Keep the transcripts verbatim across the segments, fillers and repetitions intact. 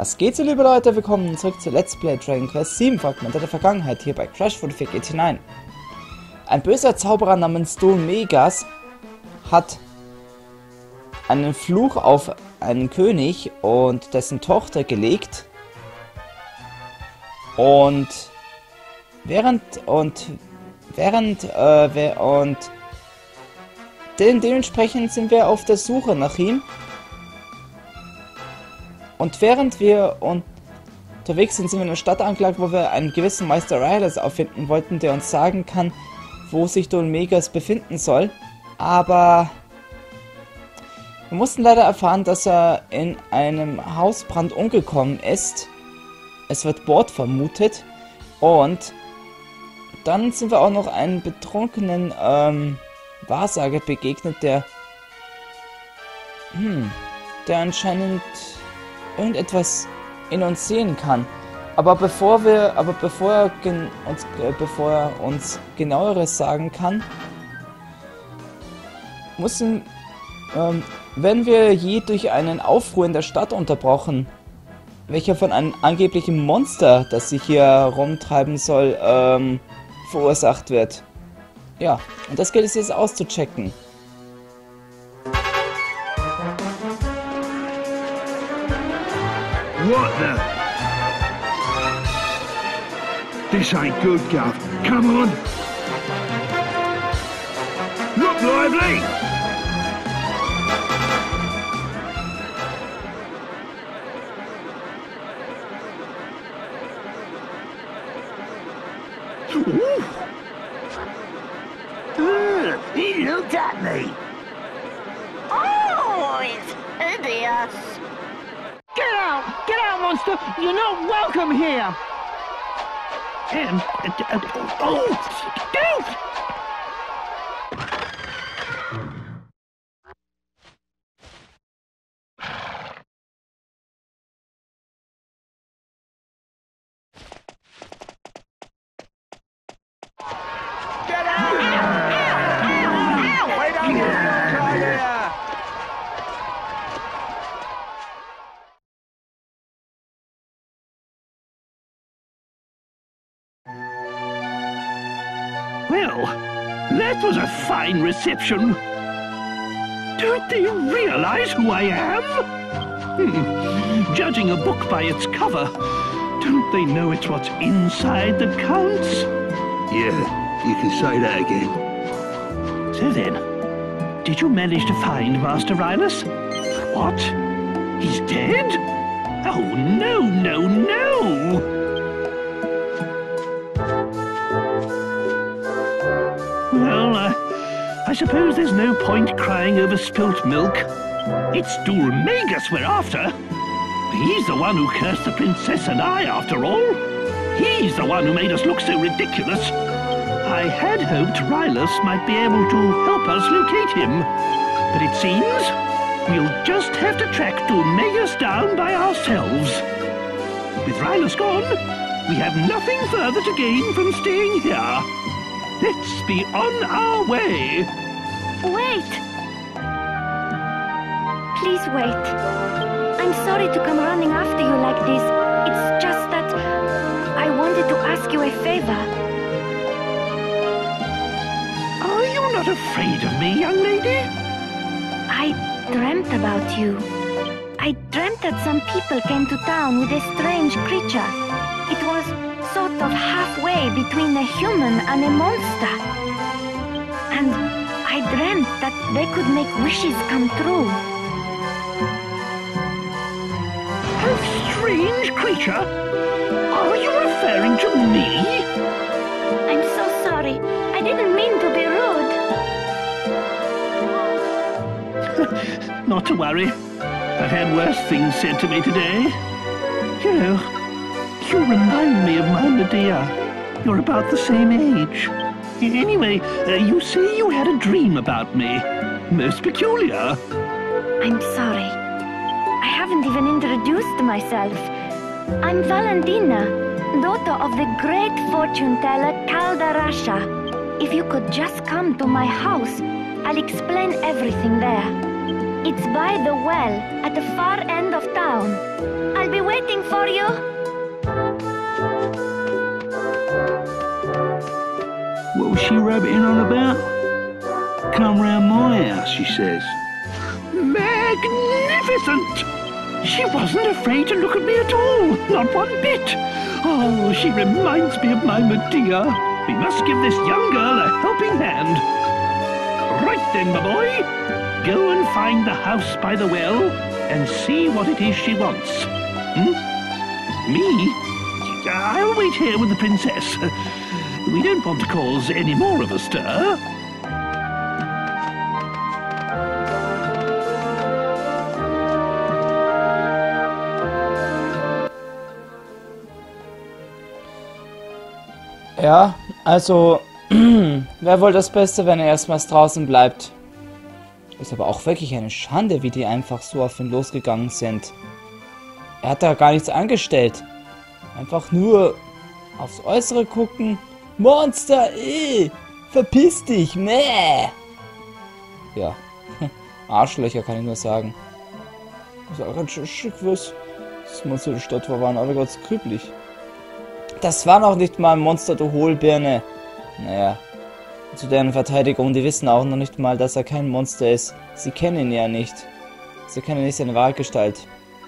Was geht so, liebe Leute? Willkommen zurück zu Let's Play Dragon Quest sieben Fragmente der Vergangenheit hier bei Crash vierundvierzig G T neun. Ein böser Zauberer namens Don Megas hat einen Fluch auf einen König und dessen Tochter gelegt. Und während und während äh, und de dementsprechend sind wir auf der Suche nach ihm. Und während wir unterwegs sind, sind wir in einer Stadt angelangt, wo wir einen gewissen Meister Rylus auffinden wollten, der uns sagen kann, wo sich Don Megas befinden soll. Aber wir mussten leider erfahren, dass er in einem Hausbrand umgekommen ist. Es wird Mord vermutet. Und dann sind wir auch noch einem betrunkenen ähm, Wahrsager begegnet, der, hm, der anscheinend irgendetwas in uns sehen kann. Aber bevor wir, aber bevor er gen, uns, äh, bevor er uns genaueres sagen kann, müssen, ähm, werden wir je durch einen Aufruhr in der Stadt unterbrochen, welcher von einem angeblichen Monster, das sich hier rumtreiben soll, ähm, verursacht wird. Ja, und das gilt es jetzt auszuchecken. What the? This ain't good, Gov. Come on. Look lively! Uh, he looked at me. Oh, it's hideous. Get out! Get out, monster! You're not welcome here! Um, uh, uh, oh, Dude! Get out! Ow! Ow! Ow! Wait on you! well, that was a fine reception. Don't they realize who I am? Hmm. Judging a book by its cover, don't they know it's what's inside that counts? Yeah, you can say that again. So then, did you manage to find Master Rylus? What? He's dead? Oh, no, no, no! Well, uh, I suppose there's no point crying over spilt milk. It's Don Megas we're after. He's the one who cursed the princess and I, after all. He's the one who made us look so ridiculous. I had hoped Rylus might be able to help us locate him. But it seems we'll just have to track Don Megas down by ourselves. With Rylus gone, we have nothing further to gain from staying here. Let's be on our way. Wait! Please wait. I'm sorry to come running after you like this. It's just that I wanted to ask you a favor. Are you not afraid of me, young lady? I dreamt about you. I dreamt that some people came to town with a strange creature. It was sort of halfway between a human and a monster. And I dreamt that they could make wishes come true. A strange creature? Are you referring to me? I'm so sorry. I didn't mean to be rude. Not to worry. I've had worse things said to me today. You know, you remind me of my Medea. You're about the same age. Anyway, uh, you say you had a dream about me. Most peculiar. I'm sorry. I haven't even introduced myself. I'm Valentina, daughter of the great fortune teller Caldarasha. If you could just come to my house, I'll explain everything there. It's by the well at the far end of town. I'll be waiting for you. What was she rabbiting on about? Come round my house, she says. Magnificent! She wasn't afraid to look at me at all, not one bit. Oh, she reminds me of my Medea. We must give this young girl a helping hand. Right then, my boy. Go and find the house by the well and see what it is she wants. Hmm? Me? I'll wait here with the princess. We don't want to cause any more of a stir. Ja, also, wer wohl das Beste, wenn er erstmals draußen bleibt? Ist aber auch wirklich eine Schande, wie die einfach so auf ihn losgegangen sind. Er hat da gar nichts angestellt. Einfach nur aufs Äußere gucken. Monster, eh! Verpiss dich, meh! Ja, Arschlöcher kann ich nur sagen. Das ist auch ganz schön schick, was das Monster der Stadt war, waren alle ganz krüppelig. Das war noch nicht mal ein Monster, du Hohlbirne. Naja, zu deren Verteidigung, die wissen auch noch nicht mal, dass er kein Monster ist. Sie kennen ihn ja nicht. Sie kennen nicht seine wahre Gestalt.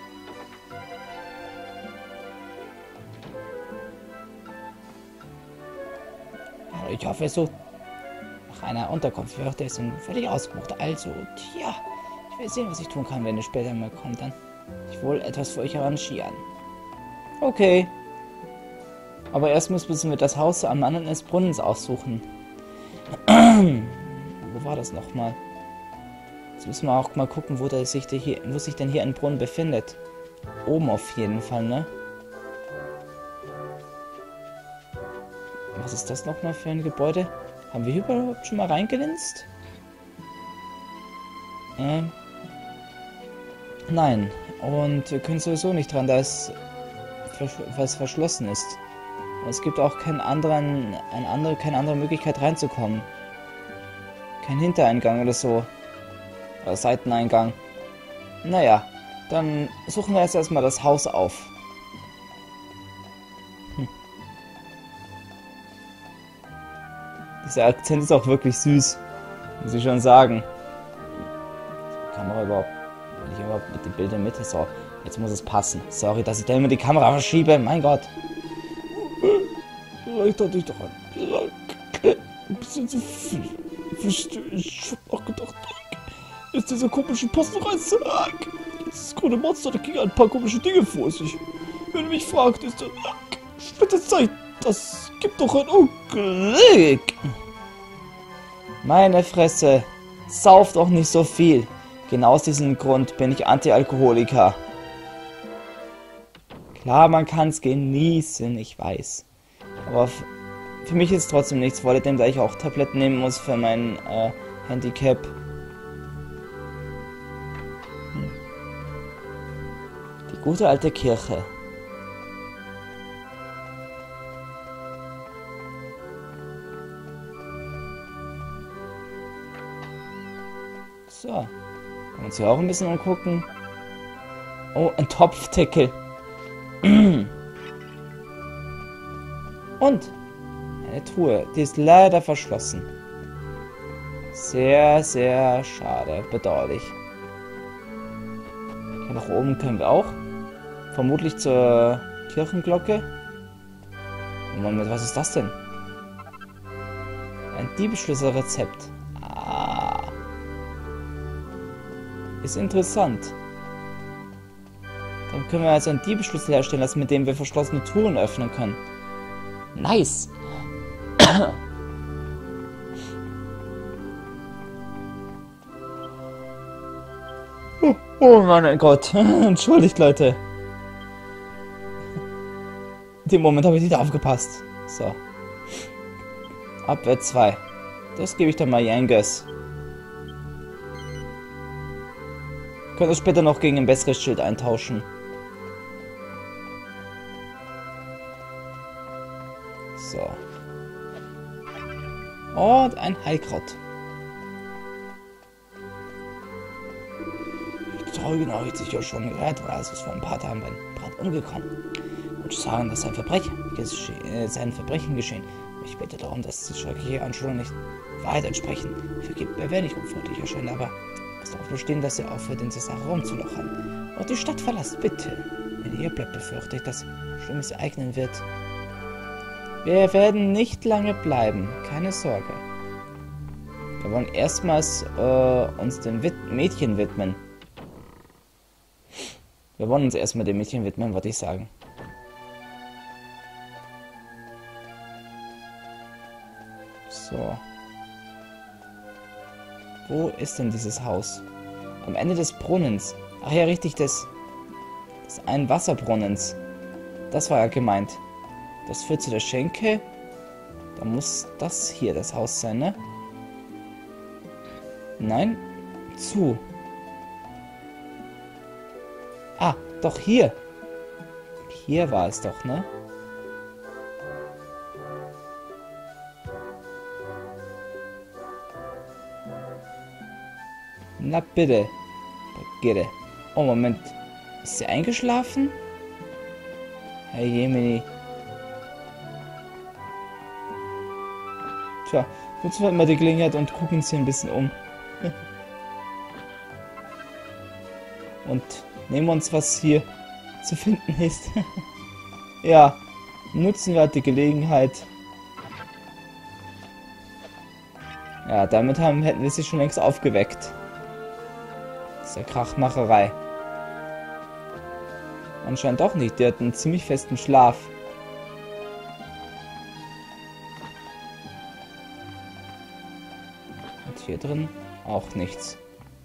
Ich hoffe so. Nach einer Unterkunft wird er sind völlig ausgebucht. Also, tja, ich will sehen, was ich tun kann, wenn er später mal kommt. Dann ich wohl etwas für euch arrangieren. Okay. Aber erst müssen wir das Haus am anderen des Brunnens aussuchen. Wo war das nochmal? Jetzt müssen wir auch mal gucken, wo, der sich, der hier, wo sich denn hier ein Brunnen befindet. Oben auf jeden Fall, ne? Was ist das nochmal für ein Gebäude? Haben wir hier überhaupt schon mal reingelinst? Ähm. Nein. Und wir können sowieso nicht dran, da es was verschlossen ist. Es gibt auch keinen anderen, eine andere, keine andere Möglichkeit reinzukommen. Kein Hintereingang oder so. Oder Seiteneingang. Naja, dann suchen wir jetzt erstmal das Haus auf. Hm. Dieser Akzent ist auch wirklich süß. Muss ich schon sagen. Die Kamera überhaupt. Wenn ich überhaupt mit den Bildern mit. So, jetzt muss es passen. Sorry, dass ich da immer die Kamera verschiebe. Mein Gott. Vielleicht hatte ich doch ein bisschen zu viel. Ich hab auch gedacht, ist dieser komische Postenreißsack. Das grüne Monster, da ging ein paar komische Dinge vor sich. Wenn du mich fragt, ist das Splitter-Zeit. Das gibt doch ein Unglück. Meine Fresse. Sauf doch nicht so viel. Genau aus diesem Grund bin ich Anti-Alkoholiker. Klar, man kann es genießen, ich weiß. Aber für mich ist es trotzdem nichts, vor allem, da ich auch Tabletten nehmen muss für mein äh, Handicap. Hm. Die gute alte Kirche. So. Können wir uns hier auch ein bisschen umgucken. Oh, ein Topfdeckel. Und eine Truhe, die ist leider verschlossen. Sehr, sehr schade, bedauerlich. Hier nach oben können wir auch. Vermutlich zur Kirchenglocke. Moment, was ist das denn? Ein Diebesschlüsselrezept. Ah. Ist interessant. Dann können wir also einen Diebesschlüssel herstellen lassen, mit dem wir verschlossene Truhen öffnen können. Nice. oh, oh mein Gott. Entschuldigt, Leute. In dem Moment habe ich nicht aufgepasst. So. Abwehr zwei. Das gebe ich dann mal Yangas. Können das später noch gegen ein besseres Schild eintauschen. So. Und ein Heilkraut. Zeugen habe ich sicher schon gehört, weil es ist vor ein paar Tagen beim Brand umgekommen. Und sagen, dass sein Verbrechen, äh, sein Verbrechen geschehen. Ich bitte darum, dass die schreckliche Anschuldigungen nicht Wahrheit entsprechen. Vergibt mir, wenn ich unfreundlich erscheine, aber muss darauf bestehen, dass ihr aufhört, in dieser Sache rumzulochern. Und die Stadt verlasst, bitte. Wenn ihr bleibt, befürchte ich, dass Schlimmes ereignen wird. Wir werden nicht lange bleiben, keine Sorge. Wir wollen erstmals äh, uns dem Wid Mädchen widmen. Wir wollen uns erstmal dem Mädchen widmen, würde ich sagen. So. Wo ist denn dieses Haus? Am Ende des Brunnens. Ach ja, richtig, des, des einen Wasserbrunnens. Das war ja gemeint. Das führt zu der Schenke. Da muss das hier das Haus sein, ne? Nein. Zu. Ah, doch hier. Hier war es doch, ne? Na bitte. Bitte. Oh, Moment. Ist sie eingeschlafen? Hey, Jemini. Tja, nutzen wir mal die Gelegenheit und gucken uns hier ein bisschen um. Und nehmen uns, was hier zu finden ist. Ja, nutzen wir halt die Gelegenheit. Ja, damit haben, hätten wir sie schon längst aufgeweckt. Diese Krachmacherei. Anscheinend auch nicht. Der hat einen ziemlich festen Schlaf. Und hier drin auch nichts.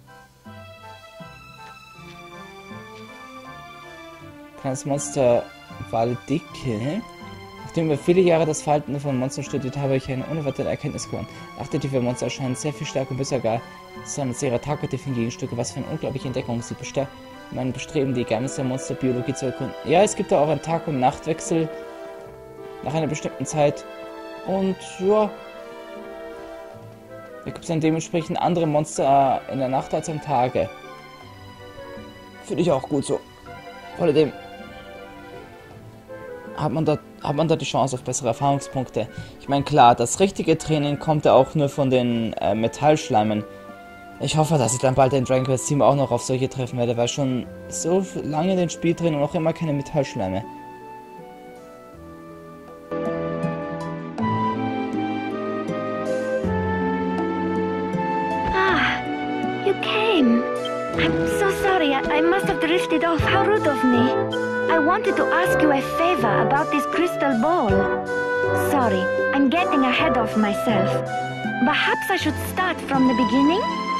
Kleines Monster Valdicke. Nachdem wir viele Jahre das Verhalten von Monstern studiert, habe ich eine unerwartete Erkenntnis gewonnen. Achtetive Monster erscheinen sehr viel stärker und besser gar. Das sind ihre targetativen Gegenstücke. Was für eine unglaubliche Entdeckung. Sie bestärkt mein Bestreben, die Geheimnisse der Monsterbiologie zu erkunden. Ja, es gibt da auch einen Tag- und Nachtwechsel. Nach einer bestimmten Zeit. Und ja. Da gibt es dann dementsprechend andere Monster in der Nacht als am Tage. Finde ich auch gut so. Vor allem hat man da hat man da die Chance auf bessere Erfahrungspunkte. Ich meine, klar, das richtige Training kommt ja auch nur von den äh, Metallschleimen. Ich hoffe, dass ich dann bald in Dragon Quest sieben auch noch auf solche treffen werde, weil schon so lange in den Spiel drin und noch immer keine Metallschleime. Ah, you came. I'm so sorry. I, I must have drifted off. How rude of me. I wanted to ask you a favor about this crystal ball. Sorry, I'm getting ahead of myself. Perhaps I should start from the beginning?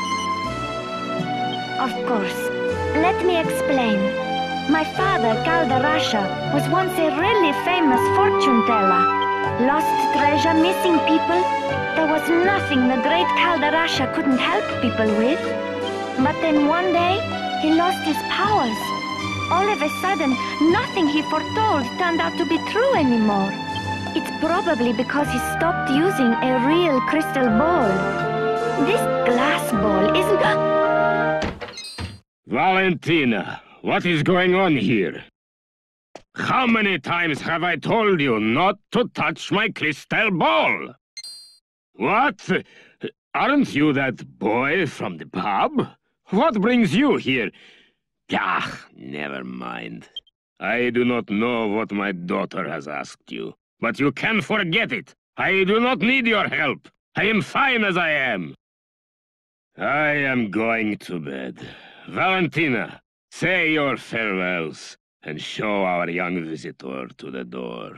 Of course. Let me explain. My father, Kaldarasha, was once a really famous fortune teller. Lost treasure, missing people. There was nothing the great Kaldarasha couldn't help people with. But then one day, he lost his powers. All of a sudden, nothing he foretold turned out to be true anymore. It's probably because he stopped using a real crystal ball. This glass ball isn't... Valentina, what is going on here? How many times have I told you not to touch my crystal ball? What? Aren't you that boy from the pub? What brings you here? Ah, never mind. I do not know what my daughter has asked you, but you can forget it. I do not need your help. I am fine as I am. I am going to bed. Valentina, say your farewells and show our young visitor to the door.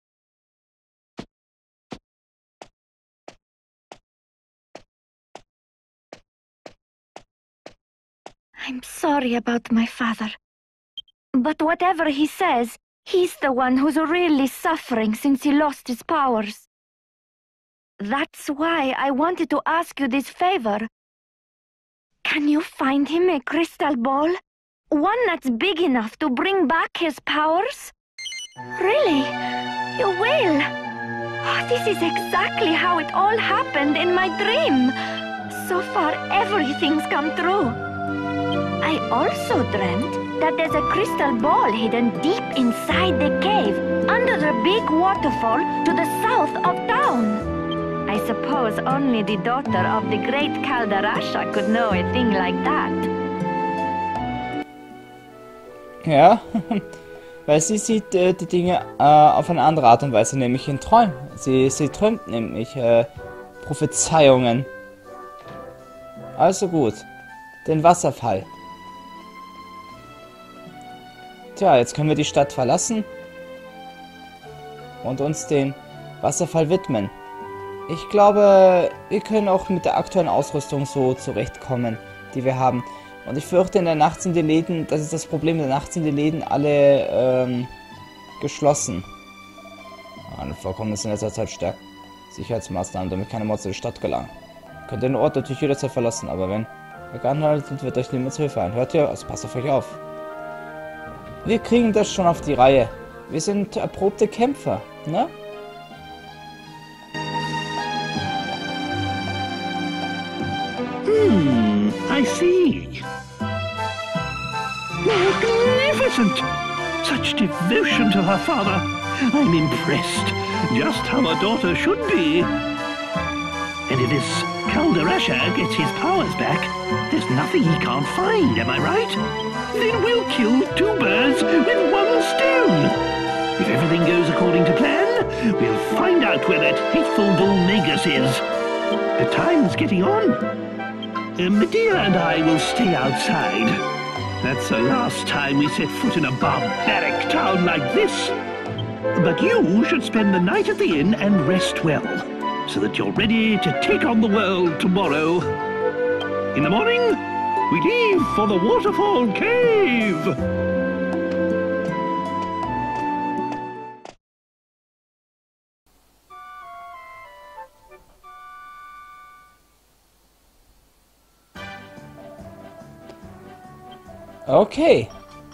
I'm sorry about my father. But whatever he says, he's the one who's really suffering since he lost his powers. That's why I wanted to ask you this favor. Can you find him a crystal ball? One that's big enough to bring back his powers? Really? You will? Oh, this is exactly how it all happened in my dream. So far, everything's come true. I also dreamt that there's a crystal ball hidden deep inside the cave, under the big waterfall to the south of town. I suppose only the daughter of the great Kaldarasha could know a thing like that. Ja, weil sie sieht äh, die Dinge äh, auf eine andere Art und Weise, nämlich in Träumen. Sie, sie träumt nämlich äh, Prophezeiungen. Also gut, den Wasserfall. Tja, jetzt können wir die Stadt verlassen und uns den Wasserfall widmen. Ich glaube, wir können auch mit der aktuellen Ausrüstung so zurechtkommen, die wir haben. Und ich fürchte, in der Nacht sind die Läden, das ist das Problem, in der Nacht sind die Läden alle ähm, geschlossen. Eine Vorkommnis in letzter Zeit stärkt Sicherheitsmaßnahmen, damit keine Mods in die Stadt gelangen. Ihr könnt den Ort natürlich jederzeit verlassen, aber wenn ihr gehandelt wird euch niemand zu Hilfe ein. Hört ihr? Also passt auf euch auf. Wir kriegen das schon auf die Reihe. Wir sind erprobte Kämpfer, ne? Hmm, I see. Magnificent! Such devotion to her father. I'm impressed. Just how a daughter should be. And if this Kaldarasha gets his powers back, there's nothing he can't find, am I right? Then we'll kill two birds with one stone. If everything goes according to plan, we'll find out where that hateful Bull Magus is. The time's getting on. Uh, Medea and I will stay outside. That's the last time we set foot in a barbaric town like this. But you should spend the night at the inn and rest well, so that you're ready to take on the world tomorrow. In the morning, we leave for the Waterfall Cave! Okay.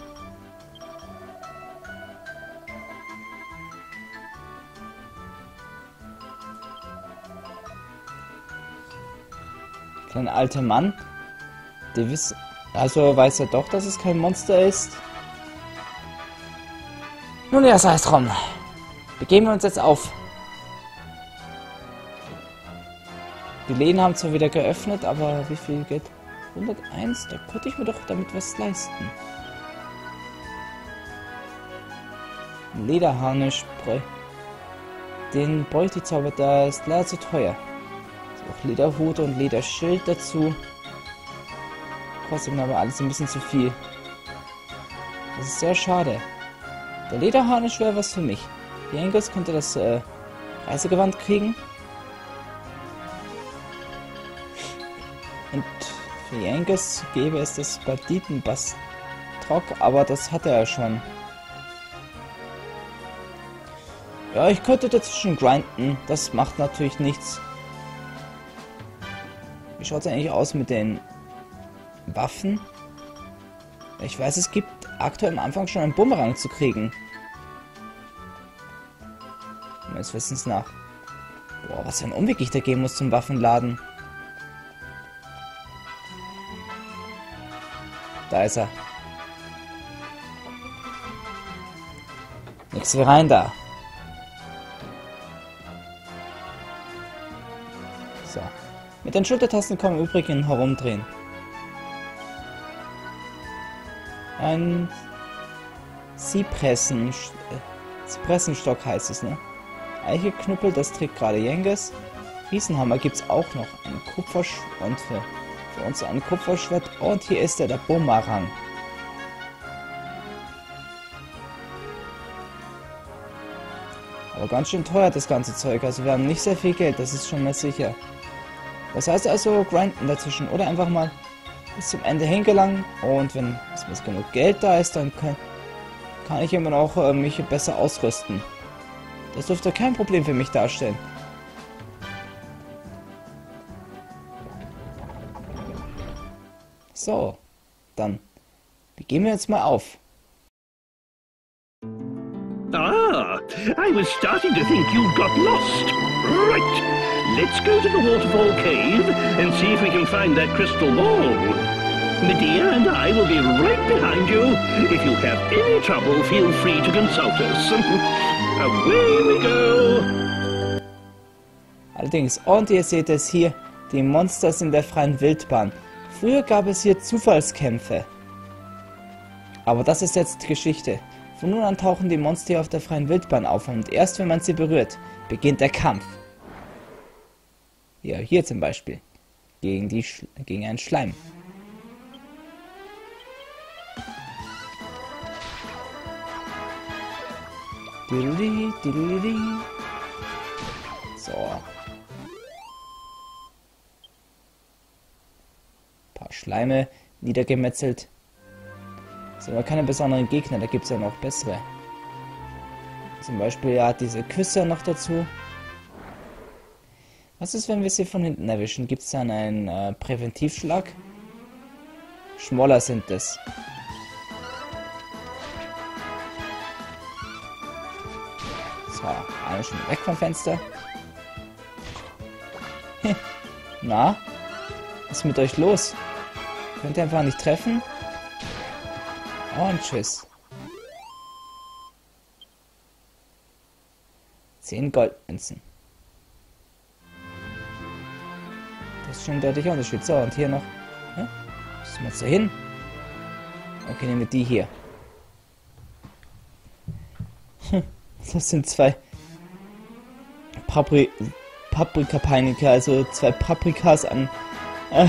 Kleiner alter Mann. Der wissen. Also weiß er doch, dass es kein Monster ist. Nun ja, sei es drum. Begeben wir uns jetzt auf. Die Läden haben zwar wieder geöffnet, aber wie viel Geld? hunderteins, da könnte ich mir doch damit was leisten. Lederharnisch, den bräuchte ich aber, da ist leider zu teuer. So, auch Lederhut und Lederschild dazu. Kostet mir aber alles ein bisschen zu viel. Das ist sehr schade. Der Lederharnisch wäre was für mich. Die Engels könnte das äh, Reisegewand kriegen. Und für Yankees gäbe es das Banditenbastrock, aber das hat er ja schon. Ja, ich könnte dazwischen grinden, das macht natürlich nichts. Wie schaut es eigentlich aus mit den Waffen? Ich weiß, es gibt aktuell am Anfang schon einen Bumerang zu kriegen. Meines Wissens nach. Boah, was für ein Umweg ich da gehen muss zum Waffenladen. Da ist er. Nix wie rein da. So. Mit den Schultertasten kann man im Übrigen herumdrehen. Ein Zypressen, äh, Zypressenstock heißt es, ne? Eichelknüppel, das trägt gerade Jenges. Riesenhammer gibt es auch noch. Ein Kupfersch und für Für uns ein Kupferschwert und hier ist er, der Bumerang. Aber ganz schön teuer das ganze Zeug, also wir haben nicht sehr viel Geld, das ist schon mal sicher. Das heißt also grinden dazwischen oder einfach mal bis zum Ende hingelangen und wenn es genug Geld da ist, dann kann, kann ich immer noch äh, mich besser ausrüsten. Das dürfte kein Problem für mich darstellen. So, dann begeben wir uns mal auf. Ah, I was starting to think you got lost. Right, let's go to the Waterfall Cave and see if we can find that crystal ball. Medea and I will be right behind you. If you have any trouble, feel free to consult us. Away we go. Allerdings, und ihr seht es hier, die Monster sind in der freien Wildbahn. Früher gab es hier Zufallskämpfe. Aber das ist jetzt Geschichte. Von nun an tauchen die Monster hier auf der freien Wildbahn auf und erst wenn man sie berührt, beginnt der Kampf. Ja, hier zum Beispiel. Gegen, die Sch gegen einen Schleim. Diddly, diddly. So. Ein paar Schleime niedergemetzelt. Das sind aber keine besonderen Gegner, da gibt es ja noch bessere. Zum Beispiel ja diese Küsser noch dazu. Was ist, wenn wir sie von hinten erwischen? Gibt es dann einen äh, Präventivschlag? Schmoller sind es. So, einer schon weg vom Fenster. Na? Was ist mit euch los? Könnt ihr einfach nicht treffen? Und tschüss. Zehn Goldmünzen. Das ist schon ein deutlicher Unterschied. So, und hier noch. Ja? Müssen wir jetzt da hin? Okay, nehmen wir die hier. Das sind zwei Papri Paprika-Peiniger, also zwei Paprikas an äh,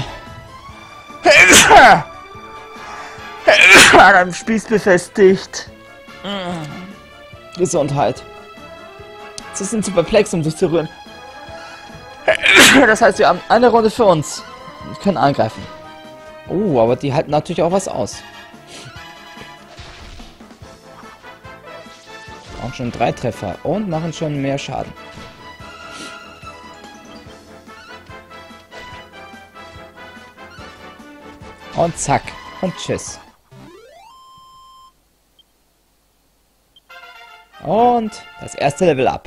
an einem Spieß befestigt. Gesundheit. Sie sind zu perplex, um sich zu rühren. Das heißt, wir haben eine Runde für uns. Wir können angreifen. Oh, aber die halten natürlich auch was aus. Auch schon drei Treffer und machen schon mehr Schaden. Und zack. Und tschüss. Und das erste Level up.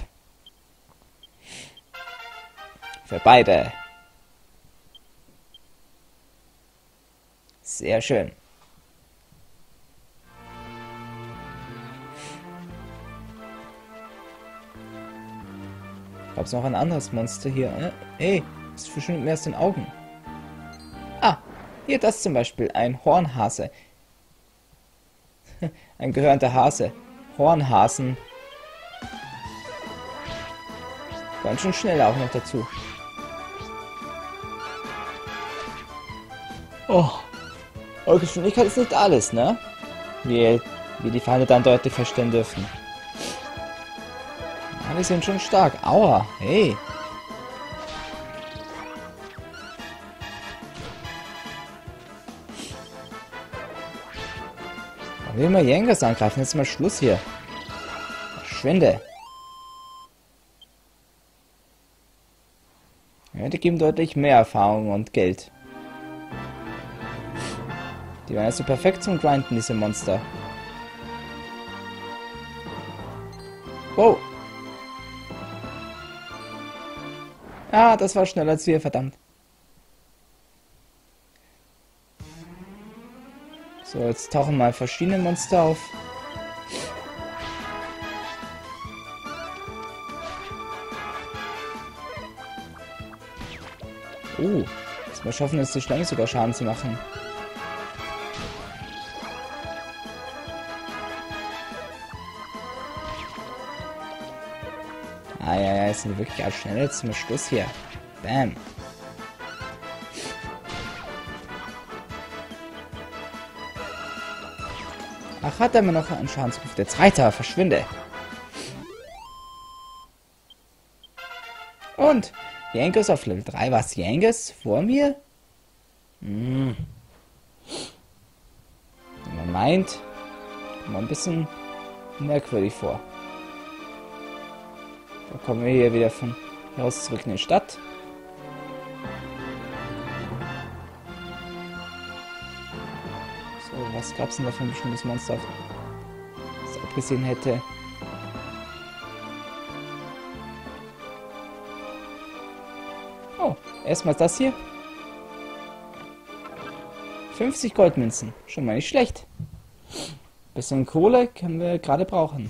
Für beide. Sehr schön. Gab es noch ein anderes Monster hier? Äh, ey, es verschwindet mir aus den Augen. Ah, hier das zum Beispiel. Ein Hornhase. Ein gehörnter Hase. Hornhasen. Ganz schön schnell auch noch dazu. Oh. Aber Geschwindigkeit ist nicht alles, ne? Wie, wie die Feinde dann deutlich verstehen dürfen. Ja, die sind schon stark. Aua, hey. Ich will mal Jängers angreifen. Jetzt ist mal Schluss hier. Verschwinde. Ja, die geben deutlich mehr Erfahrung und Geld. Die waren also perfekt zum Grinden, diese Monster. Wow. Ah, das war schneller als wir, verdammt. So, jetzt tauchen mal verschiedene Monster auf. Oh, jetzt mal schaffen es, die Schlange sogar Schaden zu machen. Ah ja, ja, jetzt sind wir wirklich ganz schnell zum Schluss hier. Bam. Ach, hat er mir noch einen Schadensruf. Jetzt Reiter, verschwinde. Und Jankos auf Level drei. Was, Jankos vor mir? Hm. Man meint, kommt mal ein bisschen merkwürdig vor. Da kommen wir hier wieder von hier aus zurück in die Stadt. So, was gab es denn da für ein bestimmtes Monster, das abgesehen hätte? Oh, erstmal das hier. fünfzig Goldmünzen. Schon mal nicht schlecht. Bisschen Kohle können wir gerade brauchen.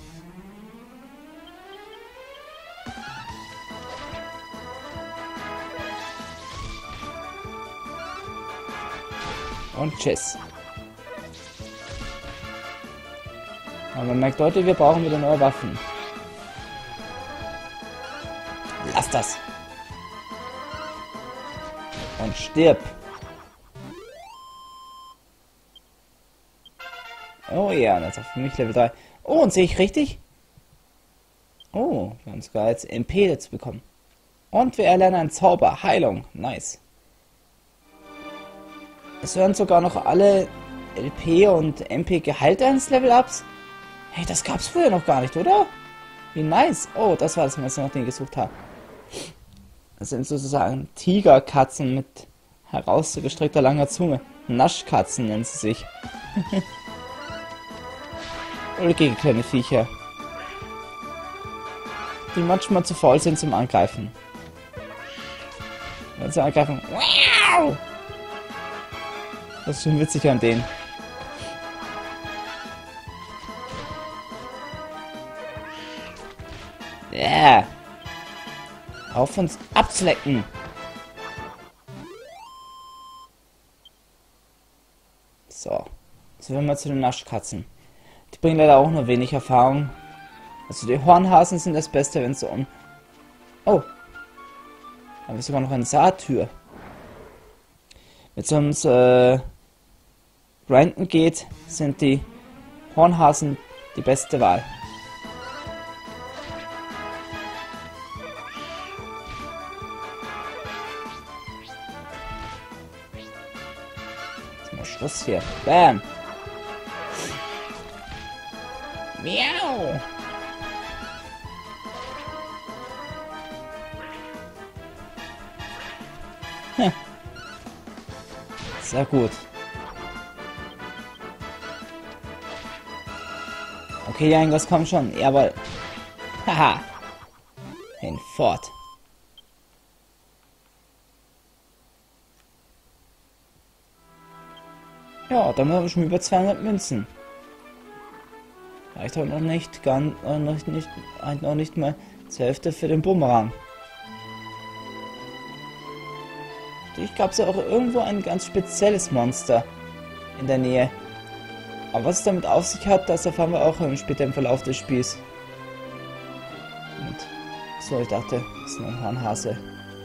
Und tschüss. Aber man merkt, Leute, wir brauchen wieder neue Waffen. Lass das. Und stirb. Oh ja, das ist auch für mich Level drei. Oh, und sehe ich richtig? Oh, wir haben sogar jetzt M P jetzt bekommen. Und wir erlernen einen Zauber. Heilung. Nice. Es hören sogar noch alle L P und M P Gehalt eines Level-Ups. Hey, das gab's früher noch gar nicht, oder? Wie nice. Oh, das war das, was ich noch nie gesucht habe. Das sind sozusagen Tigerkatzen mit herausgestreckter langer Zunge. Naschkatzen nennen sie sich. Ulkige kleine Viecher. Die manchmal zu faul sind zum Angreifen. Wenn sie angreifen. Wow! Das ist schon witzig an denen. Yeah. Auf uns abzulecken. So. So, wenn wir zu den Naschkatzen. Die bringen leider auch nur wenig Erfahrung. Also die Hornhasen sind das Beste, wenn es so um... Oh. Da haben wir sogar noch eine Saattür. Wenn es ums äh, Grinden geht, sind die Hornhasen die beste Wahl. Jetzt mal Schluss hier. Bam! Miau! Hm. Sehr gut. Okay, Jangos, komm schon. Jawohl. Haha. Hinfort. Ja, dann haben wir schon über zweihundert Münzen. Reicht aber noch nicht, ganz, äh, noch nicht, noch nicht mal zur Hälfte für den Bumerang. Ich gab es ja auch irgendwo ein ganz spezielles Monster in der Nähe. Aber was es damit auf sich hat, das erfahren wir auch später im Verlauf des Spiels. Und so, ich dachte, das ist nur ein Hornhase.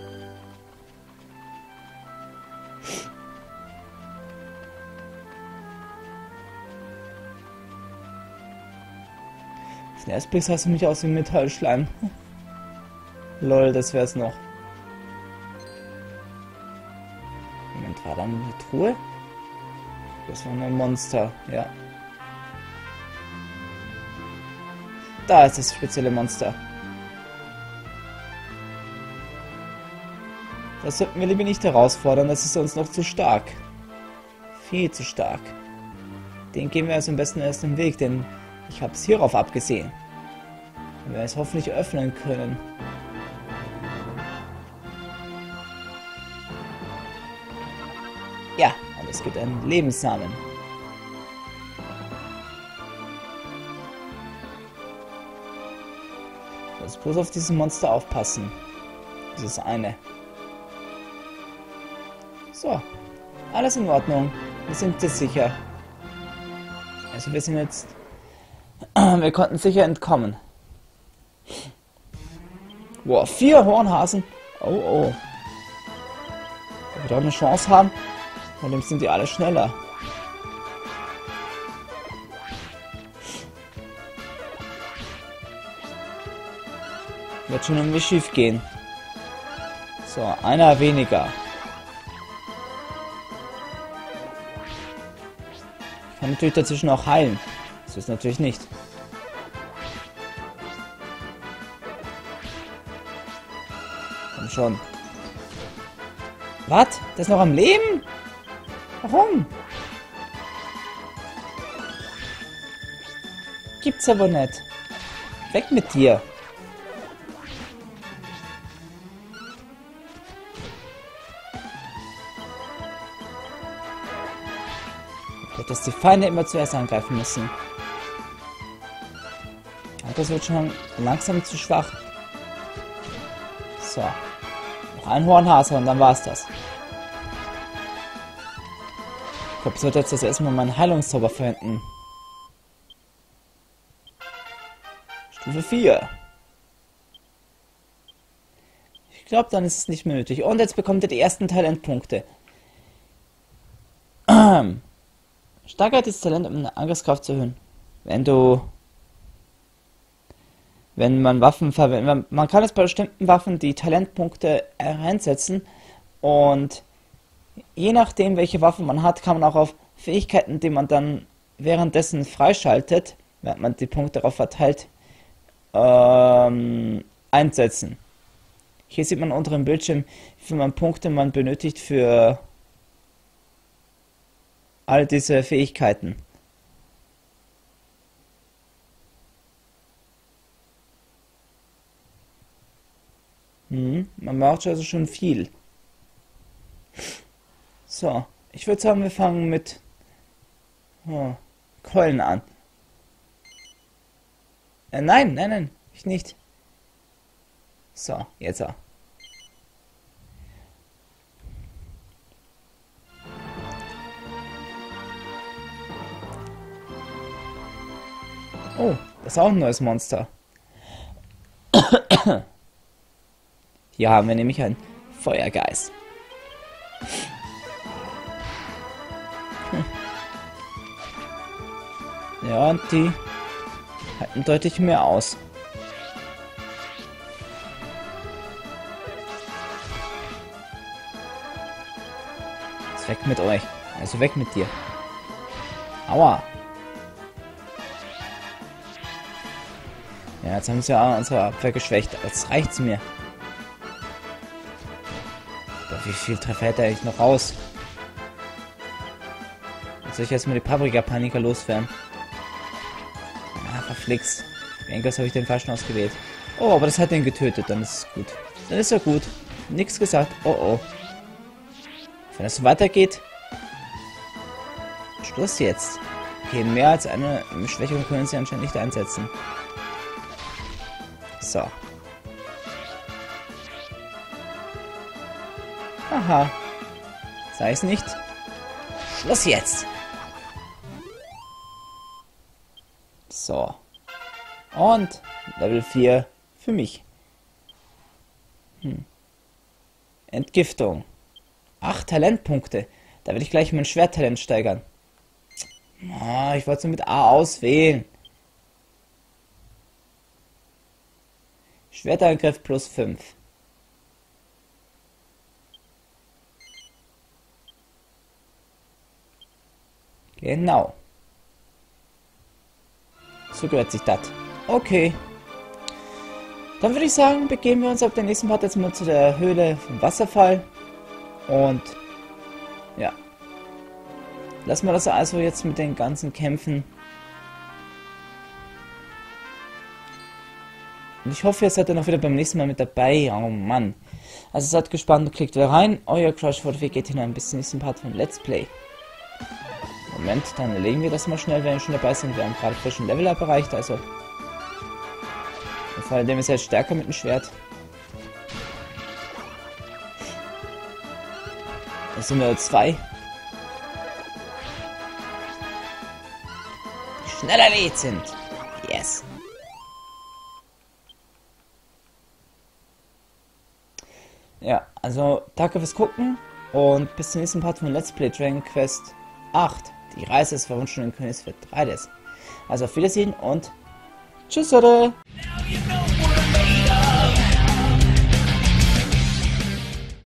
Auf den ersten Blick sah es für mich aus wie Metallschleim. Lol, das wär's noch. Moment, war da eine Truhe? Das war ein Monster, ja. Da ist das spezielle Monster. Das sollten wir lieber nicht herausfordern, das ist uns noch zu stark. Viel zu stark. Den gehen wir also am besten erst den Weg, denn ich habe es hierauf abgesehen. Wir werden es hoffentlich öffnen können. Ja, und es gibt einen Lebenssamen. Du musst bloß auf dieses Monster aufpassen. Dieses eine. So. Alles in Ordnung. Wir sind jetzt sicher. Also wir sind jetzt... Wir konnten sicher entkommen. Wow, vier Hornhasen. Oh, oh. Ob wir da eine Chance haben? Von dem sind die alle schneller. Wird schon irgendwie schief gehen. So, einer weniger. Ich kann natürlich dazwischen auch heilen. Das ist natürlich nicht. Komm schon. Was? Der ist noch am Leben? Warum? Gibt's aber nicht. Weg mit dir. Dass die Feinde immer zuerst angreifen müssen. Ja, das wird schon langsam zu schwach. So. Noch ein Hornhase und dann war's das. Ich glaube, ich sollte jetzt das erstmal meinen Heilungszauber verwenden. Stufe vier. Ich glaube, dann ist es nicht mehr nötig. Und jetzt bekommt ihr die ersten Talentpunkte. Steigert das Talent, um eine Angriffskraft zu erhöhen. Wenn du... Wenn man Waffen verwendet... Man kann es bei bestimmten Waffen die Talentpunkte reinsetzen. Und je nachdem, welche Waffe man hat, kann man auch auf Fähigkeiten, die man dann währenddessen freischaltet, während man die Punkte darauf verteilt, ähm, einsetzen. Hier sieht man unter dem Bildschirm, wie viele Punkte man benötigt für all diese Fähigkeiten. Hm, man braucht also schon viel. So, ich würde sagen, wir fangen mit oh, Keulen an. Äh, nein, nein, nein, ich nicht. So, jetzt auch. Oh, das ist auch ein neues Monster. Hier haben wir nämlich einen Feuergeist. Hm. Ja, und die halten deutlich mehr aus. Jetzt weg mit euch. Also weg mit dir. Aua. Ja, jetzt haben sie ja unsere Abwehr geschwächt. Jetzt reicht's mir. Aber wie viel Treffer hätte er eigentlich noch raus? Jetzt soll ich erstmal die Paprika-Paniker loswerden. Ah, verflixt. Irgendwas habe ich den falschen ausgewählt. Oh, aber das hat den getötet. Dann ist es gut. Dann ist er gut. Nichts gesagt. Oh, oh. Wenn es so weitergeht. Schluss jetzt. Okay, mehr als eine Schwächung können sie anscheinend nicht einsetzen. So. Aha. Sei es nicht. Schluss jetzt. So. Und Level vier für mich. Hm. Entgiftung. acht Talentpunkte. Da will ich gleich mein Schwerttalent steigern. Oh, ich wollte es mit A auswählen. Schwertangriff plus fünf. Genau. So gehört sich das. Okay. Dann würde ich sagen, begeben wir uns auf den nächsten Part jetzt mal zu der Höhle vom Wasserfall. Und ja. Lassen wir das also jetzt mit den ganzen Kämpfen. Und ich hoffe, ihr seid dann auch wieder beim nächsten Mal mit dabei. Oh Mann. Also seid gespannt und klickt wieder rein. Euer Crush for the geht hinein bis zum nächsten Part von Let's Play. Moment, dann erlegen wir das mal schnell, wenn wir schon dabei sind. Wir haben gerade frischen Level-Up erreicht, also. Vor allem ist er jetzt stärker mit dem Schwert. Jetzt sind wir zwei. Die schneller lädt sind. Yes. Ja, also danke fürs Gucken und bis zum nächsten Part von Let's Play Dragon Quest acht. Die Reise des verwunschenen Königs für drei D S. Also auf Wiedersehen und tschüss, oder?